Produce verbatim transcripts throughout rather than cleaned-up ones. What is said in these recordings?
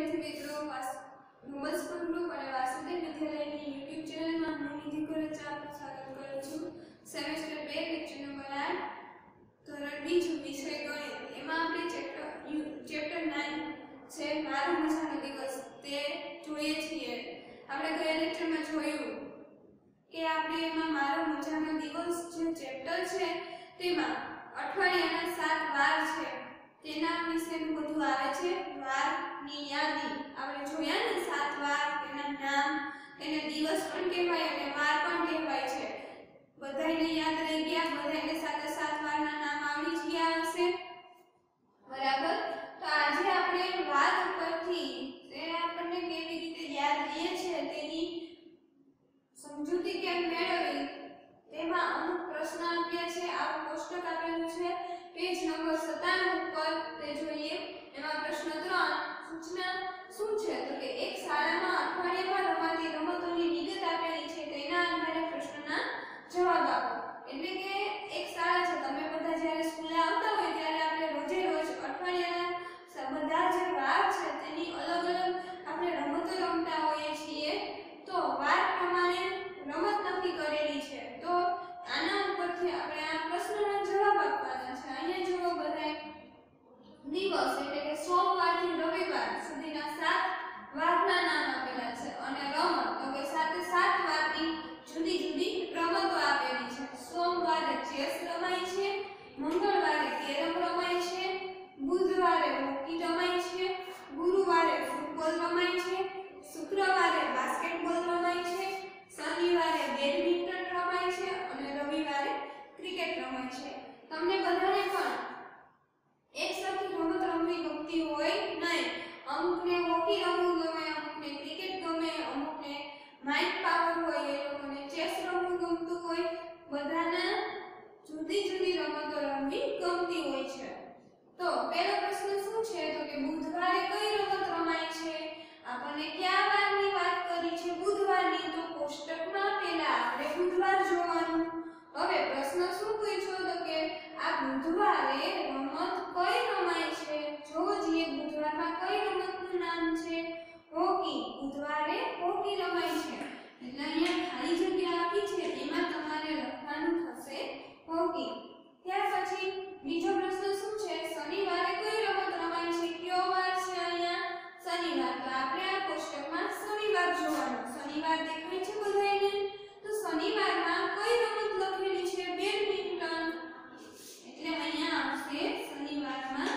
વિદ્યાર્થી મિત્રો, નમસ્કાર ગ્રુપ અને વાસુદેવ વિદ્યાલયની યુટ્યુબ ચેનલમાં હું નિધિ કોરેચા આપનું સ્વાગત કરું છું. સેમેસ્ટર બે લેક્ચર નંબર આઠ ધોરણ બીજું વિષય ગણિત. એમાં આપણે ચેપ્ટર ચેપ્ટર નવ છે મારો મજાનો દિવસ તે જોઈએ છીએ. આપણે ગયા લેક્ચરમાં જોયું કે આપણે એમાં મારો મજાનો દિવસ જે ચેપ્ટર છે તેમાં અઠવાડિયાના સાત વાર છે તેના વિશેનું બધું આવે છે. વારની યાદી આપણે જોયા ને, સાત વાર, તેના નામ, તેને દિવસ પણ કહેવાય અને વાર પણ કહેવાય છે. બધાયને યાદ રહી ગયા? બધાયને સાથે સાત વારના નામ આવડી જ ગયા હશે, બરાબર? તો આજે આપણે વાર ઉપરથી તે આપણને કેવી રીતે યાદ રહે છે તેની સમજૂતી કેમ મેળવવી તેમાં અમુક પ્રશ્ન આપ્યા છે. આ કોષ્ટક આપેલું છે પેજ નંબર સત્તાણું ઉપર, તે જોઈએ. એમાં પ્રશ્ન ત્રણ, સૂચના શું છે? તો કે એક શાળામાં અઠવાડિયામાં રમાતી રમતોની વિગત આપેલી છે, તેના આધારે પ્રશ્નના જવાબ આપો. એટલે કે એક શાળા છે, તમે બધા જ્યારે સ્કૂલે આવતા હોય ત્યારે આપણે રોજે રોજ અઠવાડિયાના બધા જે વાર છે તેની અલગ અલગ આપણે રમતો રમતા હોઈએ છીએ. તો વાર પ્રમાણે રમત નક્કી કરેલી છે. તો આના ઉપરથી આપણે આ પ્રશ્નના જવાબ આપવાના છે. અહીંયા જુઓ, બધાય દિવસ એટલે કે સોમવારથી રવિવાર સુધીના સાત વારના નામ આપેલા છે અને રમત તો કે સાતે સાત વારની જુદી જુદી રમતો આપેલી છે. સોમવારે ચેસ રમાય છે, મંગળવારે કેરમ રમાય છે, બુધવારે હોકી રમાય છે, ગુરુવારે ફૂટબોલ રમાય છે, શુક્રવારે બાસ્કેટબોલ રમાય છે, શનિવારે બેડમિન્ટન રમાય છે અને રવિવારે ક્રિકેટ રમાય છે. તમને બધાને પણ એક સાથે રમત રમવી ગમતી હોય નહીં. અમુકને હોકી રમવું ગમે, અમુકને ક્રિકેટ ગમે, અમુકને માઇન્ડ પાવર હોય એ લોકોને ચેસ રમવું ગમતું હોય. બધાના જુદી જુદી રમતો રમવી ગમતી હોય છે. તો પહેલો પ્રશ્ન શું છે? તો કે બુધવારે કઈ રમત રમાય છે? આપણને કયા વારની વાત કરી છે? બુધવારની. તો કોષ્ટકમાં પહેલા આપણે બુધવાર જોવાનું. હવે પ્રશ્ન શું પૂછ્યો? તો કે આ બુધવારે રમત કઈ રમાય છે? જો જે બુધવારમાં કઈ રમતનું નામ છે? હોકી. બુધવારે હોકી રમાય છે. એટલે અહીંયા ખાલી જગ્યા આપી છે એમાં તમારે લખવાનું થશે હોકી. ત્યાર પછી બીજો પ્રશ્ન શું છે? શનિવારે કઈ રમત રમાય છે? કયો વાર છે અહીંયા? શનિવાર. તો આપણે આ કોષ્ટકમાં શનિવાર જોવાનું. શનિવાર દેખાય છે બધાયને? તો શનિવારમાં કઈ રમત લખેલી છે? બેડમિન્ટન. એટલે અહીંયા આવશે શનિવારમાં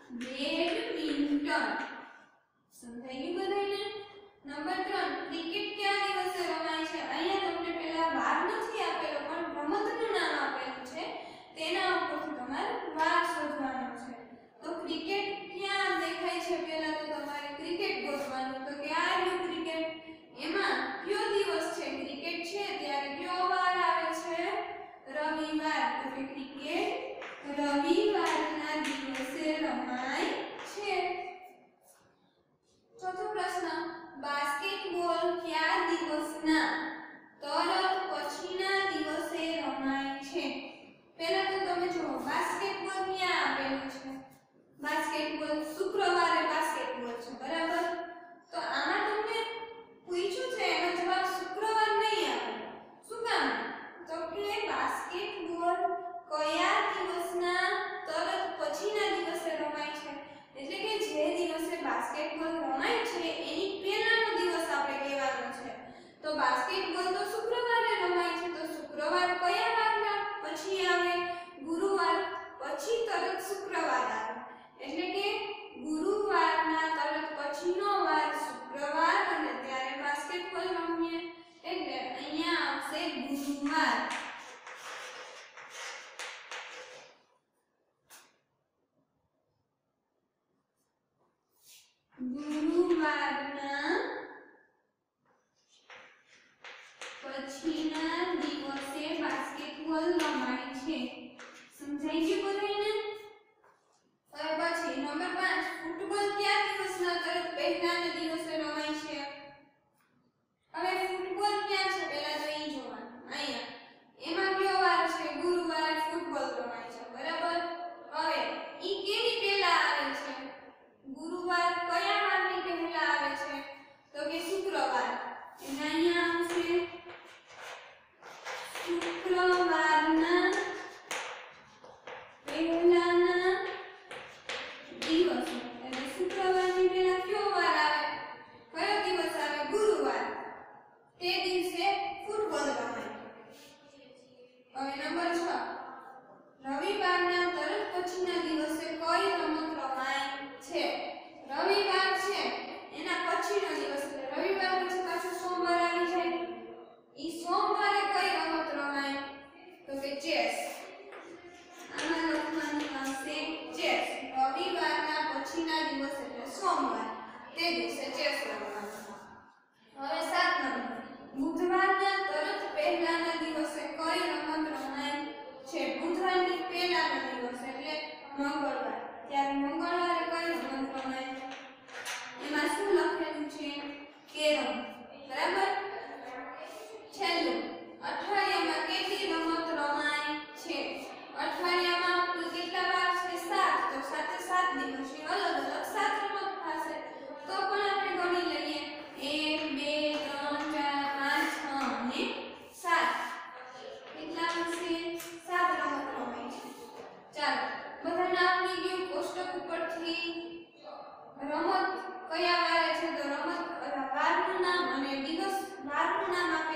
બેડમિન્ટન. સમજાઈ ગયું બધાયને? નંબર ત્રણ, ક્રિકેટ કયા દિવસે રમાય છે? અહીંયા તમને પહેલા વાર નથી આપેલો પણ રમતનું નામ આપેલું છે, તેના ઉપરથી તમારે વાર શોધવાનો છે. તો ક્રિકેટ ક્યાં દેખાય છે? પહેલા તો તમારે ક્રિકેટ ગોતવાનું. તો કે આ રહ્યું ક્રિકેટ. એમાં કયો દિવસ છે? ક્રિકેટ છે ત્યારે કયો વાર આવે છે? રવિવાર. તો કે ક્રિકેટ રવિવારના દિવસે રમાય છે. ચોથો પ્રશ્ન, બાસ્કેટબોલ કયા દિવસના તરત પછીના દિવસે રમાય છે? પહેલા તો તમે જુઓ, બાસ્કેટબોલ ક્યાં આપેલું છે? બાસ્કેટબોલ શુક્રવારે બાસ્કેટબોલ છે, બરાબર? તો આમાં તમને પૂછ્યું છે એનો જવાબ શુક્રવાર નહીં આવે. શું કામ? તો કે બાસ્કેટબોલ કયા દિવસના તરત પછીના દિવસે રમાય છે? એટલે કે જે દિવસે બાસ્કેટબોલ રમાય છે એની પહેલાનો દિવસ આપણે કહેવાનો છે. તો બાસ્કેટબોલ તો શુક્રવારે રમાય છે. તો શુક્રવાર કયા વારના પછી આવે? ગુરુવાર પછી તરત શુક્રવાર આવે. એટલે કે ગુરુવારના તરત પછીનો વાર શુક્રવાર અને ત્યારે બાસ્કેટબોલ રમીએ. એટલે અહીંયા આવશે ગુરુવાર. ગુરુવારના પછીના દિવસે બાસ્કેટબોલ રમાય છે. સમજાઈ ગયું બધાને? હવે પછી નંબર પાંચ, ફૂટબોલ કયા દિવસના તરત પહેલાના દિવસે રમાય છે? હવે ફૂટબોલ ક્યાં છે? પહેલા તો અહીં જોવાનું. અહીંયા એમાં કયો વાર છે? ગુરુવારે ફૂટબોલ રમાય છે, બરાબર? હવે ઈ કેની પહેલા આવે છે? ગુરુવાર કયા વારની પહેલા દિવસે ચેસ રમવાનો. હવે સાત નંબર બુધવારના તરત પહેલાના દિવસે કઈ રમત રમાય છે? બુધવારની પહેલાનો દિવસ એટલે મંગળવાર, ત્યારે મંગળવારે કઈ રમત રમાય? એમાં શું લખેલું છે? કેરમ. બરાબર. છેલ્લું અઠવાડિયામાં કેટલી રમત રમાય છે? અઠવાડિયામાં કુલ કેટલા વાર છે? સાત. તો સાતે સાત દિવસની અલગ અલગ સાત રમત થશે. તો પણ આપણે ગણી લઈએ એક બે ત્રણ ચાર પાંચ છ અને સાત. કેટલા હશે? સાત રમત રમાય છે. ચાલો બધાને આવડી ગયું. કોષ્ટક ઉપરથી રમત કયા વારે છે તો રમત વારનું નામ અને દિવસ વારનું નામ